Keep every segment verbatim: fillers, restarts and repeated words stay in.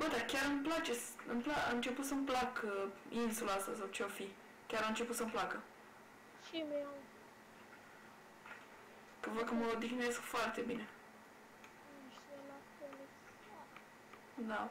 Bă, dar chiar îmi place, îmi pla a început să-mi plac uh, insula asta sau ce-o fi. Chiar a început să-mi placă. Și mie. Că văd că mă odihnesc foarte bine. Da.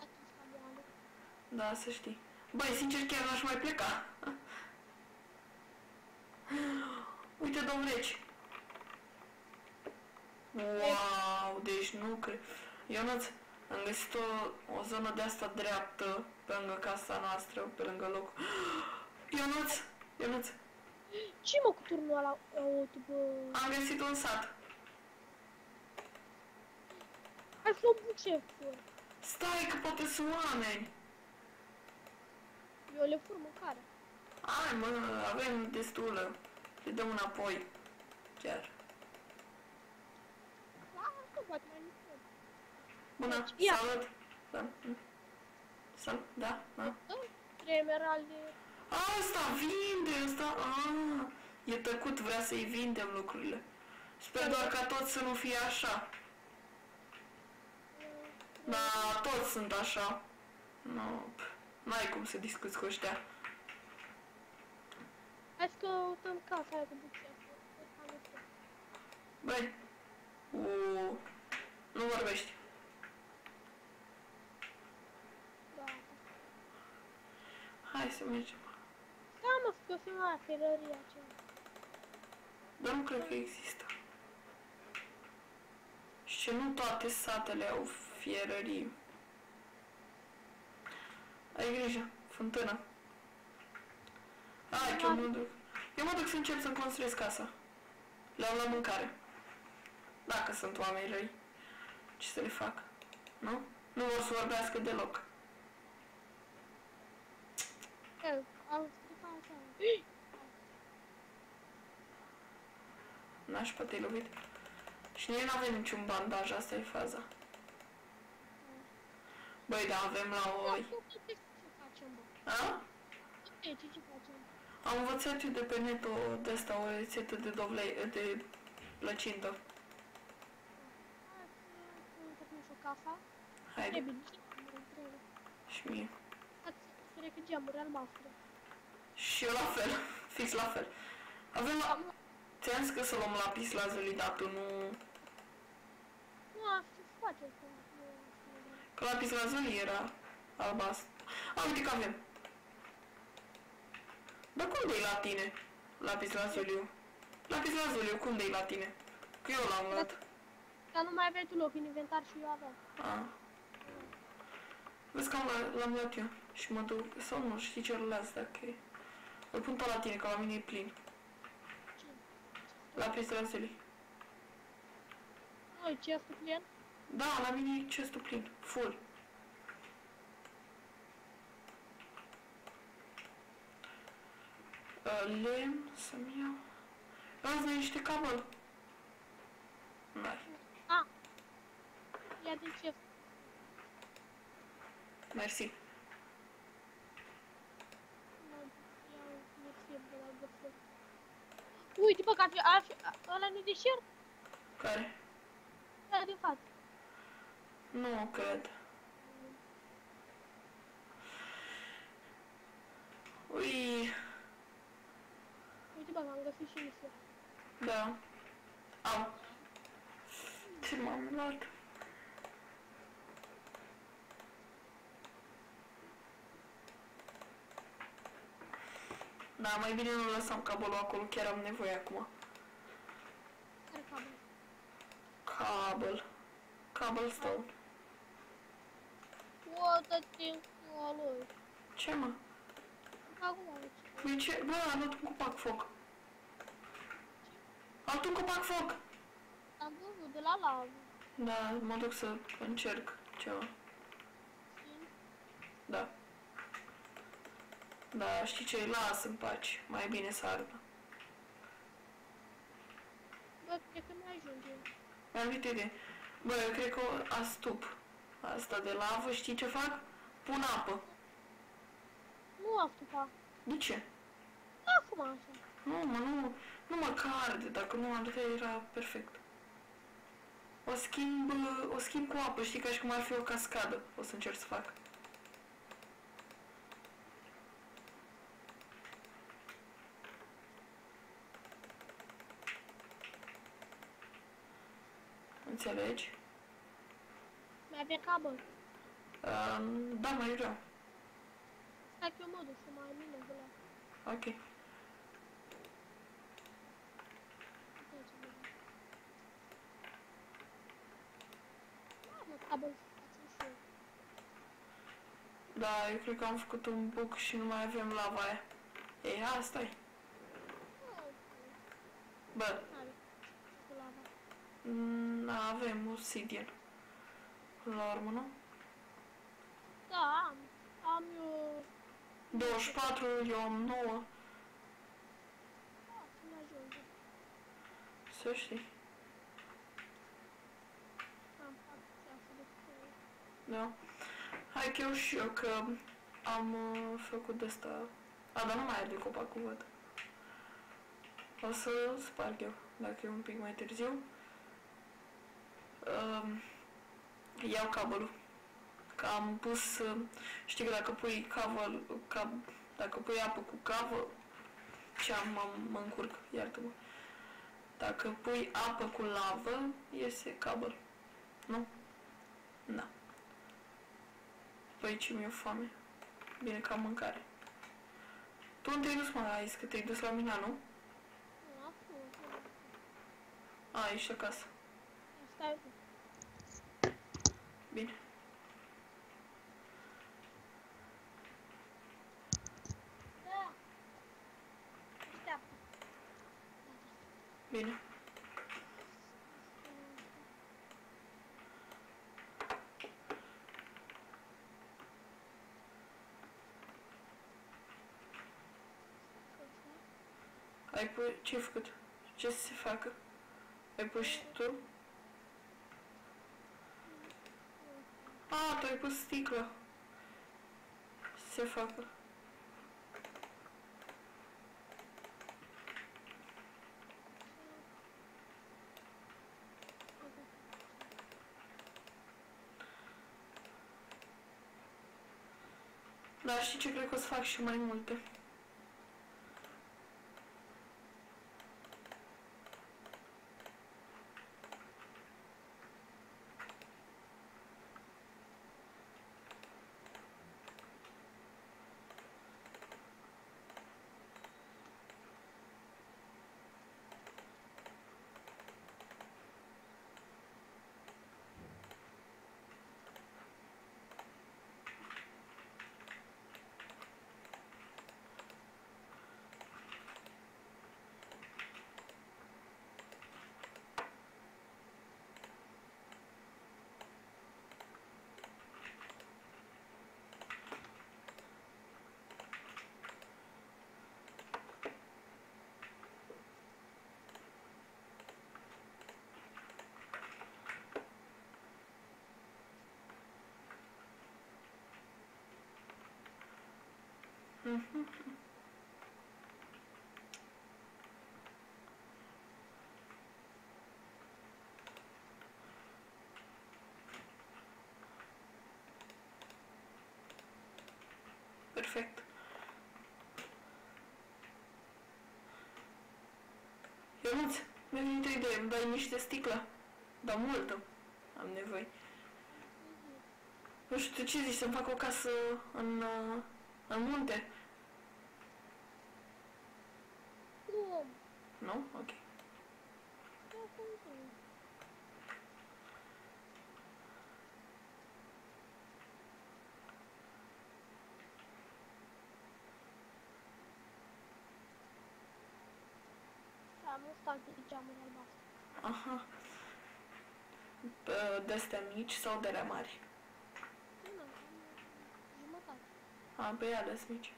Da, să știi. Băi, sincer, chiar n-aș mai pleca. Uite, domnuleci. Wow, deci nu cred. Ionuț, am găsit o, o zonă de asta dreaptă pe lângă casa noastră, pe lângă loc. Ionuț, Ionuț. Ce mă cu turnul ăla auto, bă? Am găsit un sat. Hai să o buce, fă. Stai, că poate sunt oameni. Eu le fur mâncare. Hai, mă, avem destulă. Le dăm înapoi. Chiar. Da, că poate mai mult. Bună, Ia. salut. Da. Salut, da, da. Trei emeralde. Asta vinde, asta, ah, e tăcut, vrea să-i vindem lucrurile. Sper doar ca toți să nu fie așa. Da, toți sunt așa. Nu, n-ai cum să discuți cu ăștia. Hai să căutăm casa aia cu bucea. Băi, uuu, nu vorbești. Da. Hai să mergem. Da, mă, să găsim la ferăria aceea. Dar nu cred că există. Și ce nu toate satele au fierării. Ai grijă, fântână. Hai, că eu mă duc. Eu mă duc să încep să-mi construiesc casa. Le-am la mâncare. Dacă sunt oameni răi, ce să le fac? Nu? Nu vor să vorbească deloc. Eu, am stricat așa. Nașpa, te-ai lovit? Și noi n-avem niciun bandaj, asta e faza. Băi, da, avem la oi. Ce facem, bă? A? Ce, ce facem? Am învățat eu de pe net o, de asta, o rețetă de dovlei, de plăcintă. Hai să încăpim și o casa. Haide. Trebuie, Și mie. hai să trec geamuri albastre. Și eu la fel, fix la fel. Avem la... Ți-am zis că să luăm lapis lazuli, dar tu nu... Nu, asta se face. Că lapis lazuli era albastru. A, uite că avem. Dar cum de-i la tine? Lapis lazuliu. Lapis lazuliu, cum de-i la tine? Că eu l-am luat. Dar nu mai aveai tu loc în inventar și eu aveam. A. Vezi că l-am luat eu. Și mă duc, sau nu, știi ce rulează dacă e. Îl pun tot la tine, că la mine e plin. Ce? Lapis lazuli. Nu, ce este plin? Da, la mine e chestul plin. Full. Lemn, să-mi iau. Azi ne niște cabăl. N-ai. A! Ia de ce? Mersi. Uite, bă, că ar fi, ar fi, ăla nu-i deșert? Care? Ăla din față. Nu cred. Ui. Uite, bă, am găsit și nisip. Da. Au. Ce m-am luat? Da, mai bine nu lăsam cabelul acolo, chiar am nevoie acum. Care cabel? Cabel. Cobblestone. O, dă-te lui. Ce, mă? Acum aici. Păi ce? Bă, am luat un copac foc. Am luat un copac foc! Am văzut de la lavă. Da, mă duc să încerc ceva. Da. Da, știi ce? Lasă în pace. Mai bine să ardă. Bă, cred că nu ajunge. Mi-am venit idee. Bă, eu cred că o astup asta de lavă, știi ce fac? Pun apă. Nu astupa. De ce? Acum așa. Nu, mă, nu, nu mă carde. Dacă nu ardea, era perfect. O schimb, o schimb cu apă, știi, ca și cum ar fi o cascadă. O să încerc să fac. Înțelegi? Mai avea cablu. Uh, da, mai vreau. Stai că eu mă duc să mai mine de la... Ok. Am cablu să facem și eu. Da, eu cred că am făcut un bug și nu mai avem lava aia. Ei, hai, stai. Bă, Are. Cu lava. mm, avem obsidian. Până la urmă, nu? Da, am. Am eu... douăzeci și patru, eu am nouă. Da, să ne ajunge. Să știi. Am patru de trei. Da. Hai că eu și eu, că am uh, făcut de asta. A, dar nu mai arde copacul, văd. O să sparg eu, dacă e un pic mai târziu. Uh, iau cabelul. Că am pus, uh, știi că dacă pui cabel, cab, dacă pui apă cu cabel, ce am, mă, mă încurc, iartă-mă. Dacă pui apă cu lavă, iese cabel. Nu? Da. Păi ce mi-e foame. Bine că am mâncare. Tu unde te-ai dus, mă, ai zis că te-ai dus la mine, nu? Nu, a fost. A, ești acasă. Stai tu. Bine. Da. Așteaptă. Bine. Ai pus... Ce-ai făcut? Ce să se facă? Ai pus și tu? A, tu ai pus sticlă. Să se facă. Dar știi ce? Cred că o să fac și mai multe. Mhm. Perfect. Ionuț, mi-a venit o idee, îmi dai niște sticlă? Dar multă. Am nevoie. Nu știu, tu ce zici, să-mi fac o casă în, uh, în munte? Cum? Nu? Ok. Da, cum să nu? Am un stac de geamuri albastre. Aha. Bă, de-astea mici sau de-alea mari? Nu, nu, jumătate. A, pe alea sunt mici.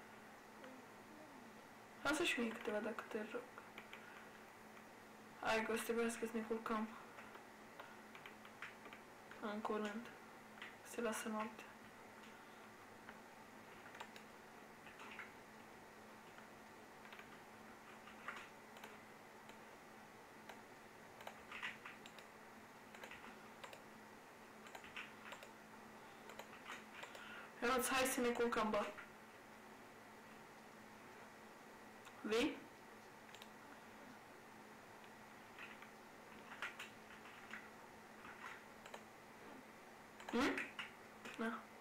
Lasă și mie câteva dacă te rog. Hai că o să trebuiască să ne culcăm. În curând. Se lasă noapte. Ionuț, hai să ne culcăm, bă. Vii? Hmm? Da.